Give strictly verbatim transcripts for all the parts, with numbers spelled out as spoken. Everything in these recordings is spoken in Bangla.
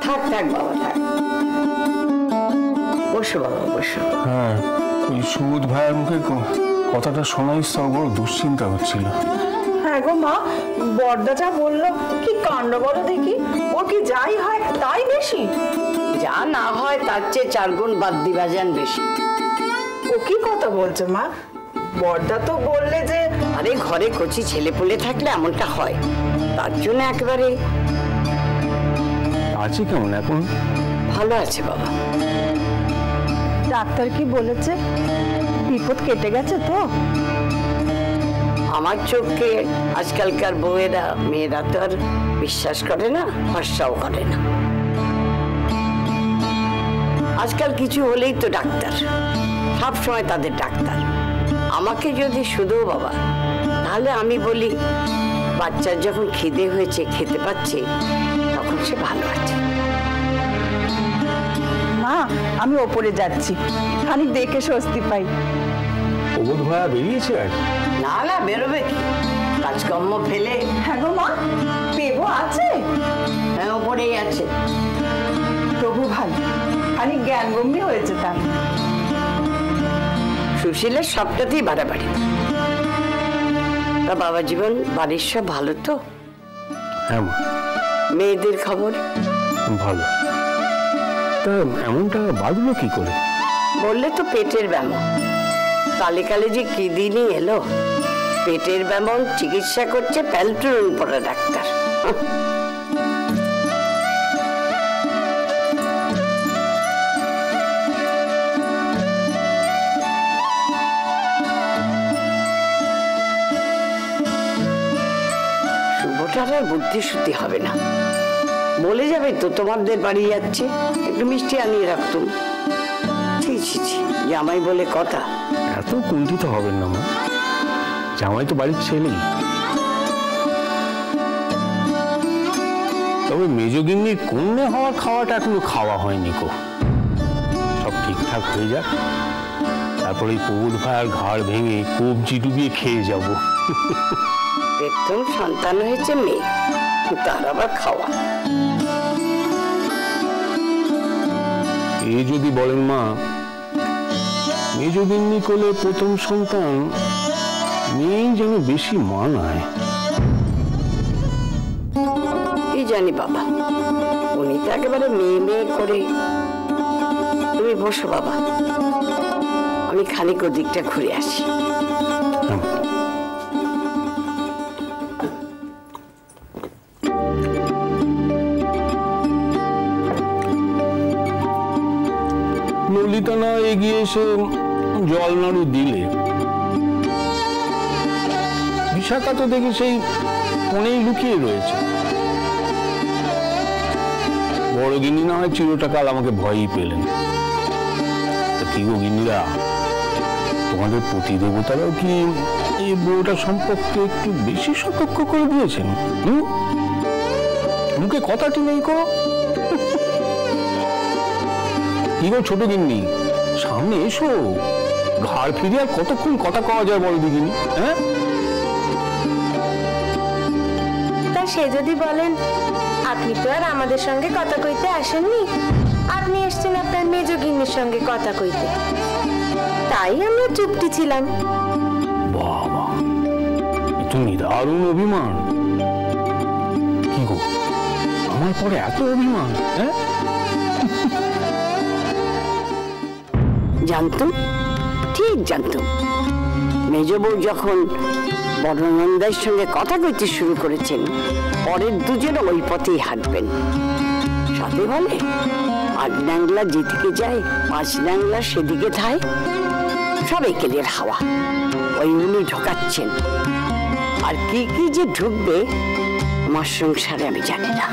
থাক থাক বাবা থাক, বসো বাবা বসো। হ্যাঁ, ওই সুবোধ ভাইয়ের মুখে কথাটা শোনাই সব বড় দুশ্চিন্তা হচ্ছিল। হ্যাঁ গো মা, বড়দা যা বললো কি কাণ্ড বলো দেখি, ওর কি যাই হয় তাই বেশি, যা না হয় তার চেয়ে চার গুণ বাদ দিবা যান বেশি। ও কি কথা বলছে মা? বড়দা তো বললে যে আরে ঘরে কচি ছেলে পুলে থাকলে এমনটা হয়, তার জন্য একেবারে। আছে কেমন এখন? ভালো আছে বাবা। ডাক্তার কি বলেছে? বিপদ কেটে গেছে তো? আমার চোখকে আজকালকার বউয়েরা মেয়েরা তো আর বিশ্বাস করে না, ভরসাও করে না। আজকাল কিছু হলেই তো ডাক্তার, সব সময় তাদের ডাক্তার। আমাকে যদি শুধু বাবা, তাহলে আমি বলি বাচ্চার যখন খিদে হয়েছে, খেতে পাচ্ছে, তখন সে ভালো আছে। মা আমি ওপরে যাচ্ছি, খানিক দেখে স্বস্তি পাই। সুবোধ ভাইয়া বেরিয়েছে আর? না না, বেরোবে কি, কাজকর্ম ফেলে। হ্যাঁ গো মা, পেবো আছে? হ্যাঁ, ওপরেই আছে। প্রভু ভালো, খানিক জ্ঞান গম্ভীর হয়েছে তার। সুশীলের সবটাতেই বাড়াবাড়ি। তা বাবা জীবন, বাড়ির সব ভালো তো? হ্যাঁ মা। মেয়েদের খবর? ভালো। তা এমনটা বাঁধলো কি করে? বললে তো পেটের ব্যামো। কালে কালে যে কি দিনই এলো, পেটের ব্যামো চিকিৎসা করছে প্যালটুরন পড়া ডাক্তার। শুভটার আর বুদ্ধি শুদ্ধি হবে না, বলে যাবে তো তোমাদের বাড়ি যাচ্ছে, একটু মিষ্টি আনিয়ে রাখতুম। ছি ছি ছি, জামাই বলে কথা। এত কুণ্ঠিত হবেন না মা, জামাই তো বাড়ির ছেলেই। তবে মেজগিন্নির কন্যা হওয়া খাওয়াটা এখনো খাওয়া হয়নি কো। সব ঠিকঠাক হয়ে যাক, তারপরে এই প্রবোধ ভাইয়ের ঘাড় ভেঙে কবজি ডুবিয়ে খেয়ে যাব। প্রথম সন্তান হয়েছে মেয়ে, তার আবার খাওয়া। এ যদি বলেন মা, মেজগিন্নি কোলে প্রথম সন্তান, মেয়েই যেন বেশি মানায়। কি জানি বাবা, উনি তো একেবারে মেয়ে মেয়ে করে। তুমি বসো বাবা, আমি খানিক ওদিকটা ঘুরে আসি। ললিতা না এগিয়ে এসে জল নাড়ু দিলে, বিশাখা তো দেখি সেই কোণেই লুকিয়ে রয়েছে। বড় গিন্নি না হয় চিরটা কাল আমাকে ভয়ই পেলেন। কি গো গিন্নিরা, তোমাদের পতি দেবতারাও কি এই বউটা সম্পর্কে একটু বেশি সতর্ক করে দিয়েছেন? হম, মুখে কথাটি নেই কো। কি গো ছোট গিন্নি, সামনে এসো, ঘাড় ফিরে আর কতক্ষণ কথা কওয়া যায় বলো দিগিনি? হ্যাঁ, তা সে যদি বলেন, আপনি তো আর আমাদের সঙ্গে কথা কইতে আসেননি, আপনি এসছেন আপনার মেজগিন্নির সঙ্গে কথা কইতে, তাই আমরা চুপটি ছিলাম। বাবা, তুমি দারুণ অভিমান। কি গো, আমার পরে এত অভিমান? হ্যাঁ, জানতুম, ঠিক জানতুম, মেজ বউ যখন বড় নন্দাইয়ের সঙ্গে কথা কইতে শুরু করেছেন, পরের দুজনে ওই পথেই হাঁটবেন। সাথে বলে, আট ডাংলা যেদিকে যায়, পাঁচ ডাংলা সেদিকে থায়, সব একেলের হাওয়া। ওই উনি ঢোকাচ্ছেন, আর কি কি যে ঢুকবে আমার সংসারে আমি জানি না।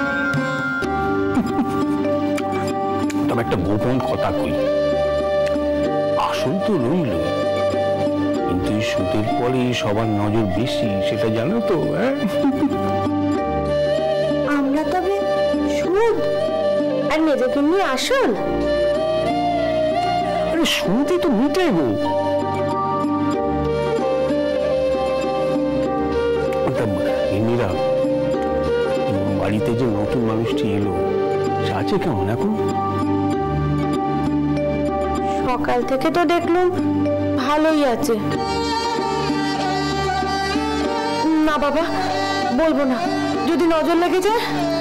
তবে একটা গোপন কথা কই, আসল তো রইল, কিন্তু এই সুদের পরে সবার নজর বেশি, সেটা জানো তো? আমরা তবে সুদ আর মেজগিন্নি আসল? আরে সুদই তো মিটে গো। বাড়িতে যে নতুন মানুষটি এলো, আছে কেমন এখন? সকাল থেকে তো দেখলাম ভালোই আছে। না বাবা, বলবো না, যদি নজর লেগে যায়।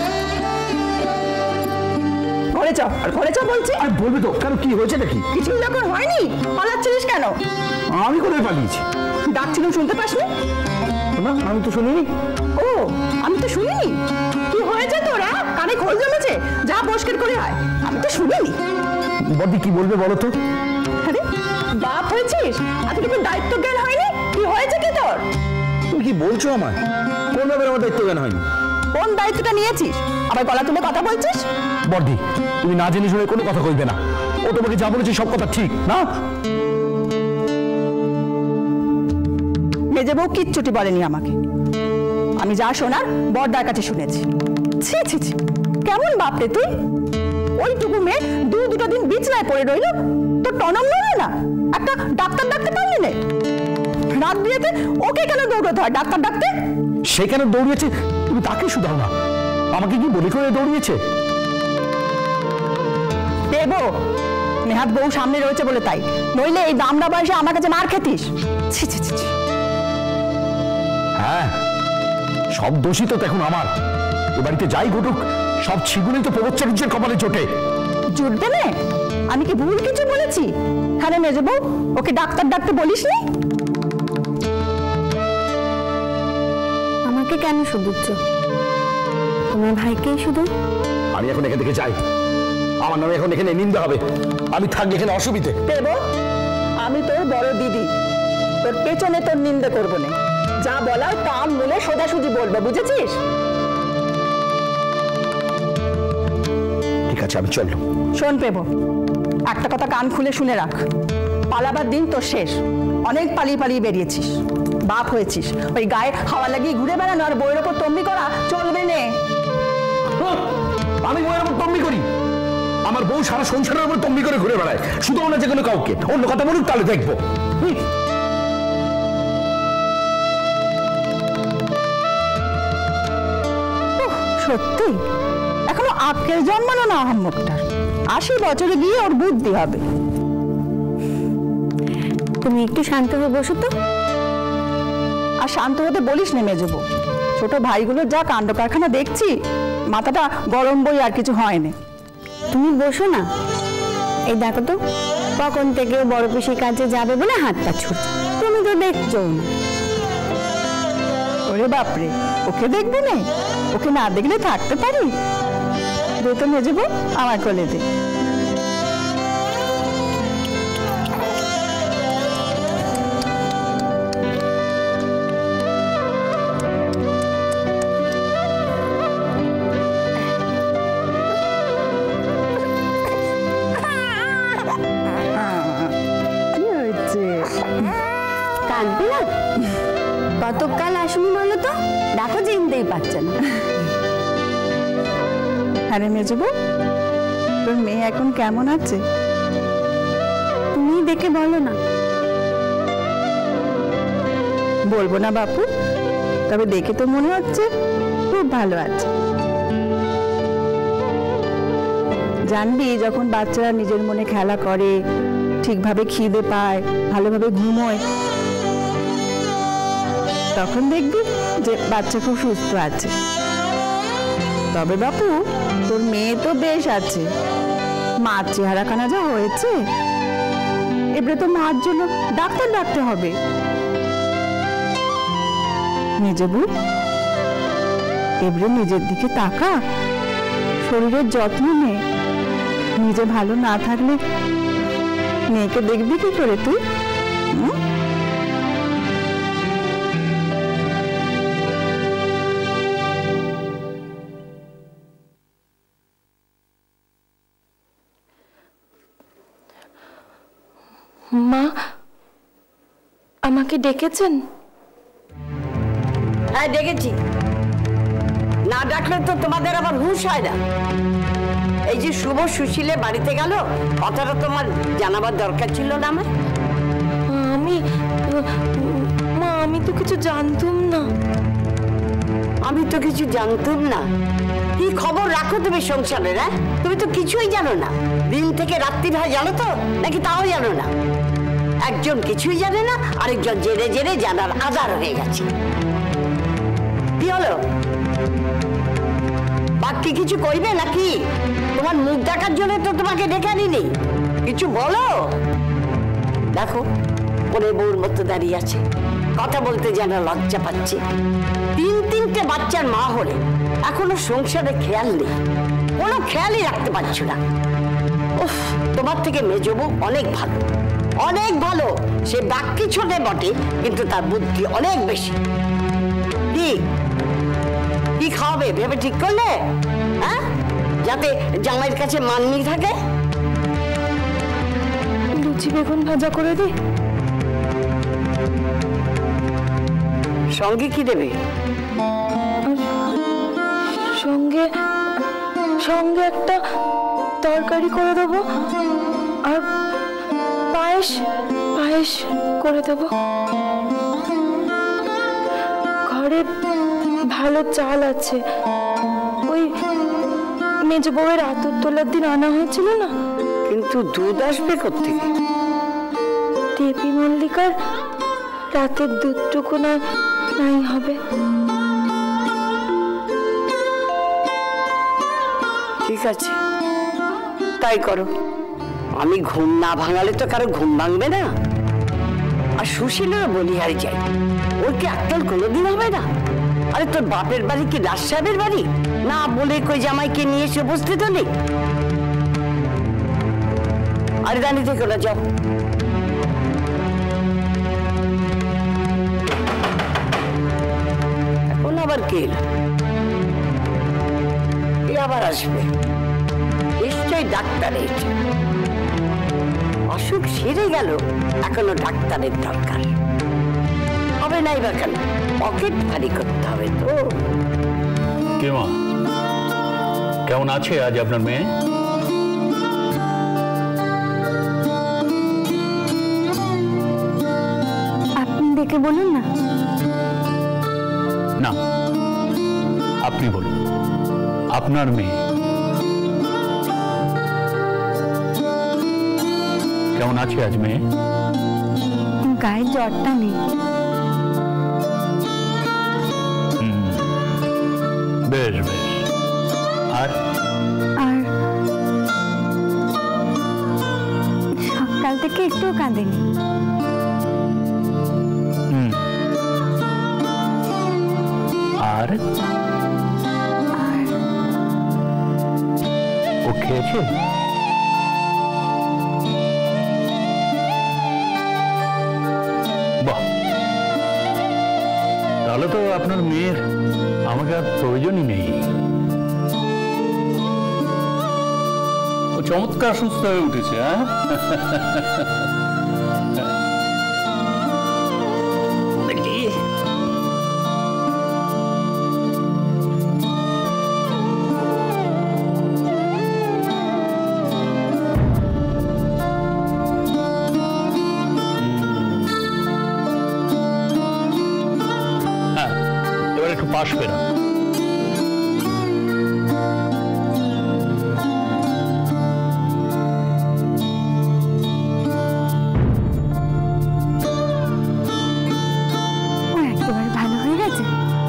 ঘরে যাও, আর ঘরে যাও বলছি। আর বলবে তো কেন, কি হয়েছে নাকি? কিছুই যখন হয়নি পালাচ্ছিস কেন? আমি কোথায় পালিয়েছি? ডাকছিলাম শুনতে পাসনি? না, আমি তো শুনিনি। ও, আমি তো শুনিনি। কি হয়েছে তোরা? কানে খোল জমেছে? যা বসকের করে আয়। আমি তো শুনিনি। বদি কি বলবে বলো তো? আরে বাপ হয়েছিস, এতটুকু দায়িত্ব জ্ঞান হয়নি? কি হয়েছে কি তোর? তুমি কি বলছো আমায়? কোন ব্যাপারে আমার দায়িত্ব জ্ঞান হয়নি? কোন দায়িত্বটা নিয়েছিস? আবার গলা তুলে কথা বলছিস? বর্দি, তুমি না জেনে শুনে কোনো কথা কইবে না। ও তোমাকে যা বলেছে সব কথা ঠিক না। মেজে বউ কিচ্ছুটি বলেনি আমাকে। আমি যা শোনার বড়দার কাছে শুনেছি। ছি ছি ছি, কেমন বাপরে তুই? ওইটুকু মেয়ে দু দুটো দিন বিছনায় পড়ে রইল, তোর টনম নড়লো না? একটা ডাক্তার ডাকতে পারলি না? রাত বিয়েতে ওকে কেন দৌড়তে হয় ডাক্তার ডাকতে? সে কেন দৌড়িয়েছে তুমি তাকে শুধাও না। আমাকে কি বলে করে দৌড়িয়েছে? দেবো নেহাত বউ সামনে রয়েছে বলে তাই, নইলে এই দামড়া বয়সে আমার কাছে মার খেতিস? ছি ছি ছি। হ্যাঁ, সব দোষী তো এখন আমার। এ বাড়িতে যাই ঘটুক সব ছিগুলেই তো প্রবচ্চারুজ্যের কপালে চোটে। জুটবে না? আমি কি ভুল কিছু বলেছি? হ্যাঁ মেজে বউ, ওকে ডাক্তার ডাকতে বলিস নি? আমাকে কেন শুধুচ্ছ? তোমার ভাইকেই শুধু। আমি এখন এখান থেকে যাই। আমার নামে এখন এখানে নিন্দা হবে। আমি থাকলে এখানে অসুবিধে। দেবো, আমি তোর বড় দিদি, তোর পেছনে তোর নিন্দে করবো না। যা বলার কান মুলে সোজাসুজি বলবো, বুঝেছিস? ঠিক আছে, আমি চললাম। শোন পেবো, একটা কথা কান খুলে শুনে রাখ। পালাবার দিন তোর শেষ। অনেক পালিয়ে পালিয়ে বেরিয়েছিস, বাপ হয়েছিস। ওই গায়ে হাওয়া লাগিয়ে ঘুরে বেড়ানো আর বইয়ের ওপর তম্বি করা চলবে নে। আমি বইয়ের ওপর তম্বি করি? আমার বউ সারা সংসারের উপর তম্বি করে ঘুরে বেড়ায়, শুধু না যে কোনো কাউকে। অন্য কথা বলুক তাহলে দেখবো। সত্যি এখনো আজকের জন্মানো না আহম্মকটার। আশি বছরে গিয়ে ওর বুদ্ধি হবে। তুমি একটু শান্ত হয়ে বসো তো। আর শান্ত হতে বলিস না মেজবো, ছোট ভাইগুলোর যা কাণ্ড কারখানা দেখছি, মাথাটা গরম বই আর কিছু হয় না। তুমি বসো না। এই দেখো তো, কখন থেকে বড় পিসির কাছে যাবে বলে হাত পা ছুটছে, তুমি তো দেখছো না। ওরে বাপরে, ওকে দেখবি না? ওকে না দেখলে থাকতে পারি? দে তো মেজবো, আমার কোলে দে। কাঁদবে না? কতকাল আসুনি বলো তো? দেখো চিনতেই পারছে না। আরে মেজবো, তোর মেয়ে এখন কেমন আছে? তুমি দেখে বলো না। বলবো না বাপু, তবে দেখে তো মনে হচ্ছে খুব ভালো আছে। জানবি, যখন বাচ্চারা নিজের মনে খেলা করে, ঠিকভাবে খিদে পায়, ভালোভাবে ঘুমোয়, তখন দেখবি যে বাচ্চা খুব সুস্থ আছে। তবে বাপু, তোর মেয়ে তো বেশ আছে, মার চেহারাখানা যা হয়েছে, এবারে তো মার জন্য ডাক্তার ডাকতে হবে। মেজবু, এবারে নিজের দিকে তাকা, শরীরের যত্ন নে। নিজে ভালো না থাকলে মেয়েকে দেখবি কি করে তুই? মা, আমাকে ডেকেছেন? হ্যাঁ ডেকেছি, না ডাকলে তো তোমাদের আবার হুঁশ হয় না। এই যে শুভ সুশীলে বাড়িতে গেল, কথাটা তোমার জানাবার দরকার ছিল না আমার? আমি মা, আমি তো কিছু জানতাম না। আমি তো কিছু জানতাম না, কি খবর রাখো তুমি সংসারে? না তুমি তো কিছুই জানো না। দিন থেকে রাত্রি হয় জানো তো, নাকি তাও জানো না? একজন কিছুই জানে না, আরেকজন জেনে জেনে জানার আধার হয়ে গেছে। কি হলো, বাকি কিছু কইবে নাকি? তোমার মুখ দেখার জন্য তো তোমাকে ডেকে আনিনি, কিছু বলো। দেখো পরে বউর মতো দাঁড়িয়ে আছে, কথা বলতে যেন লজ্জা পাচ্ছে। তিন তিনটে বাচ্চার মা হলে এখনো সংসারে খেয়াল নেই, কোনো খেয়ালই রাখতে পারছো না। উফ, তোমার থেকে মেজ বউ অনেক ভালো, অনেক ভালো। সে বাক্যি ছোটে বটে, কিন্তু তার বুদ্ধি অনেক বেশি। কি কি খাওয়াবে ভেবে ঠিক করলে? হ্যাঁ, যাতে জামাইয়ের কাছে মাননি থাকে। লুচি বেগুন ভাজা করে দি। সঙ্গে কি দেবে? সঙ্গে সঙ্গে একটা তরকারি করে দেবো, আর পায়েস পায়েস করে দেবো। ঘরে ভালো চাল আছে, ওই মেজ বউয়ের আতর তোলার দিন আনা হয়েছিল না। কিন্তু দুধ আসবে কোত্থেকে? দেবী মল্লিকার রাতের দুধটুকু না নাই হবে। ঠিক আছে, তাই করো। আমি ঘুম না ভাঙালে তো কারো ঘুম ভাঙবে না। আর সুশীলেরও বলিহারি যাই, ওর কি আক্কেল কোনোদিন হবে না? আরে তোর বাপের বাড়ি কি দাস সাহেবের বাড়ি না? বলে কই জামাইকে নিয়ে এসে উপস্থিত হলি? আরে দাঁড়িয়ে থেকে না, যাও। এখন আবার কে এলো? কে আবার আসবে? নিশ্চয়ই ডাক্তারের অসুখ সেরে গেল, এখনো ডাক্তারের দরকার হবে নাই বা কেন? পকেট ভারী করতে হবে তো। কে মা, কেমন আছে আজ আপনার মেয়ে? আপনি দেখে বলুন না। না, আপনি বলুন, আপনার মেয়ে কেমন আছে আজ? মেয়ে গায়ে জ্বরটা নেই। বেশ বেশ। আর আর সকাল থেকে একটু কাঁদেনি। হুম আর ও খেয়েছে? বাহ, তাহলে তো আপনার মেয়ের আমাকে আর প্রয়োজনই নেই। ও চমৎকার সুস্থ হয়ে উঠেছে। হ্যাঁ, একটু পাশ পেরা। একেবারে ভালো হয়ে গেছে।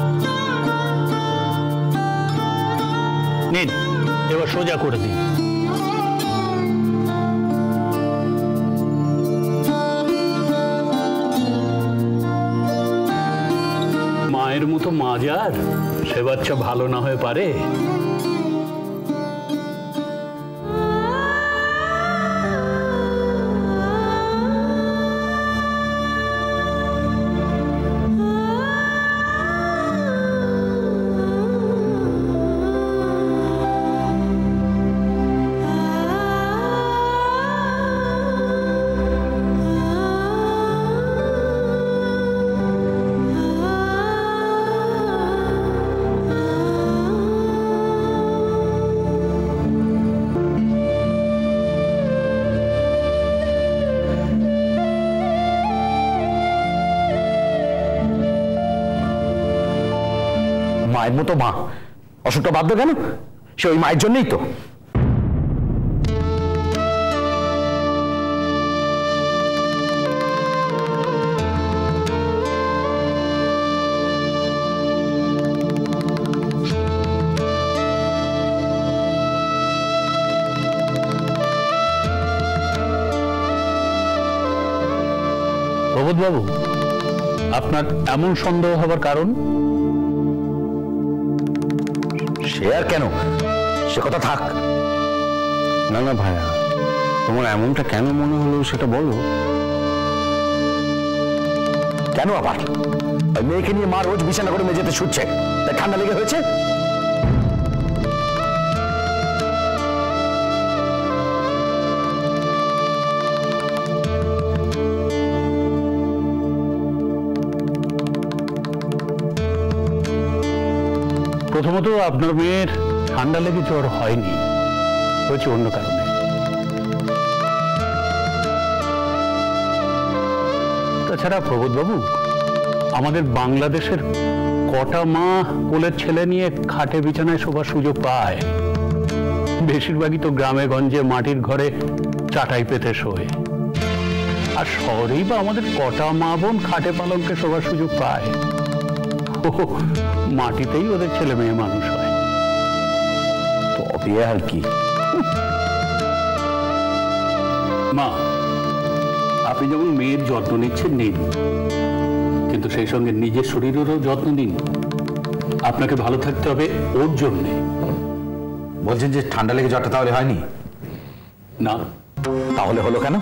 নিন, এবার সোজা করে দিন। মায়ের মতো মা যার, সে বাচ্চা ভালো না হয়ে পারে? মায়ের মতো মা, অসুখটা বাধ্য কেন? সে ওই মায়ের জন্যই তো। প্রবোধবাবু, আপনার এমন সন্দেহ হবার কারণ? সে আর কেন, সে কথা থাক। না না ভাইয়া, তোমার এমনটা কেন মনে হলো সেটা বলো। কেন আবার? ওই মেয়েকে নিয়ে মা রোজ বিছানা করে মেঝেতে শুচ্ছে, তাই ঠান্ডা লেগে হয়েছে? প্রথমত আপনার মেয়ের ঠান্ডা লেগে জ্বর হয়নি, হয়েছে অন্য কারণে। তাছাড়া প্রবোধবাবু, আমাদের বাংলাদেশের কটা মা কোলের ছেলে নিয়ে খাটে বিছানায় শোবার সুযোগ পায়? বেশিরভাগই তো গ্রামে গঞ্জে মাটির ঘরে চাটাই পেতে শোয়। আর শহরেই বা আমাদের কটা মা বোন খাটে পালঙ্কে শোবার সুযোগ পায়? ও, মাটিতেই ওদের ছেলে মেয়ে মানুষ হয়। তবে আর কি। মা, আপনি যেমন মেয়ের যত্ন নিচ্ছেন নিন, কিন্তু সেই সঙ্গে নিজের শরীরেরও যত্ন নিন। আপনাকে ভালো থাকতে হবে ওর জন্যে। বলছেন যে ঠান্ডা লেগে জ্বরটা তাহলে হয়নি? না। তাহলে হলো কেন?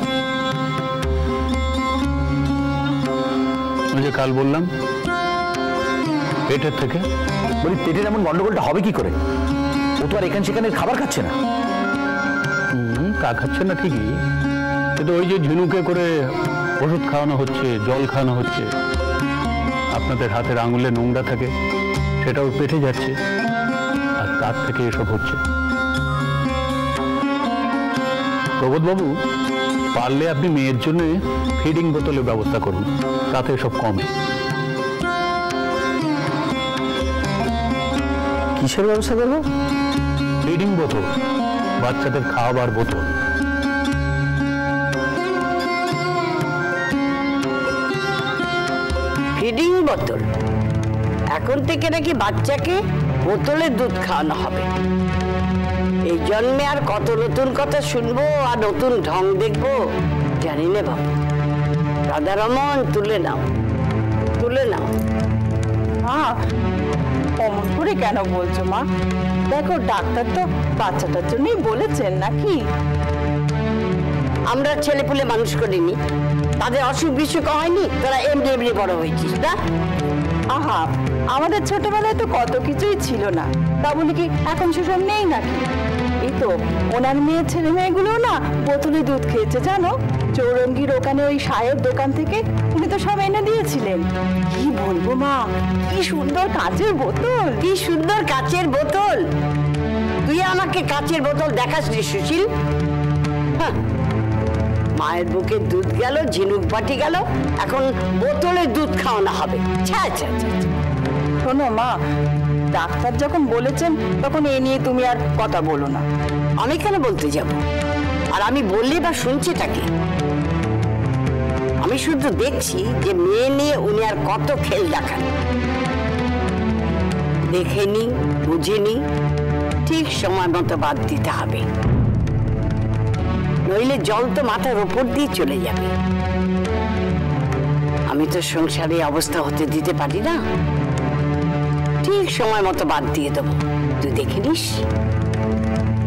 ওই যে কাল বললাম, পেটের থেকে। বলি, পেটের এমন গন্ডগোলটা হবে কি করে? ও তো আর এখান সেখানে খাবার খাচ্ছে না। হুম, তা খাচ্ছে না ঠিকই, কিন্তু ওই যে ঝিনুকে করে ওষুধ খাওয়ানো হচ্ছে, জল খাওয়ানো হচ্ছে, আপনাদের হাতের আঙুলে নোংরা থাকে, সেটা ওর পেটে যাচ্ছে, আর তার থেকে এসব হচ্ছে। প্রবোধবাবু, পারলে আপনি মেয়ের জন্য ফিডিং বোতলের ব্যবস্থা করুন, তাতে এসব কমে। কিসের ব্যবস্থা করবো? ফিডিং বোতল, বাচ্চাদের খাওয়াবার বোতল। ফিডিং বোতল? এখন থেকে নাকি বাচ্চাকে বোতলে দুধ খাওয়ানো হবে? এই জন্মে আর কত নতুন কথা শুনবো আর নতুন ঢং দেখবো জানি না বাবু। রাধারমন, তুলে নাও, তুলে নাও। মা, অমন করে কেন বলছো মা? দেখো, ডাক্তার তো বাচ্চাটার জন্যই বলেছেন নাকি? আমরা ছেলে পুলে মানুষ করিনি, তাদের অসুখ বিসুখ হয়নি, তোরা এমনি এমনি বড় হয়েছিস না? আহা, আমাদের ছোটবেলায় তো কত কিছুই ছিল না, তা বলি কি এখন সেসব নেই নাকি? এই তো ওনার মেয়ের ছেলে মেয়েগুলো না বোতলে দুধ খেয়েছে জানো। চৌরঙ্গির ওখানে ওই সাহেব দোকান থেকে উনি তো সব এনে দিয়েছিলেন। কি বলবো মা, কি সুন্দর কাচের বোতল, কি সুন্দর কাচের বোতল। তুই আমাকে কাচের বোতল দেখাস রে সুশীল? হ্যাঁ, মায়ের বুকে দুধ গেল, ঝিনুক বাটি গেল, এখন বোতলে দুধ খাওয়ানো হবে। ছা ছা ছা। শোনো মা, ডাক্তার যখন বলেছেন তখন এ নিয়ে তুমি আর কথা বলো না। আমি কেন বলতে যাব? আর আমি বললে বা শুনছিটা কি? আমি শুধু দেখছি যে মেয়ে নিয়ে উনি আর কত খেল দেখান। দেখেনি, বুঝেনি, ঠিক সময় মতো বাদ দিতে হবে, নইলে জল তো মাথার ওপর দিয়ে চলে যাবে। আমি তো সংসারে অবস্থা হতে দিতে পারি না। ঠিক সময় মতো বাদ দিয়ে দেবো, তুই দেখে নিস।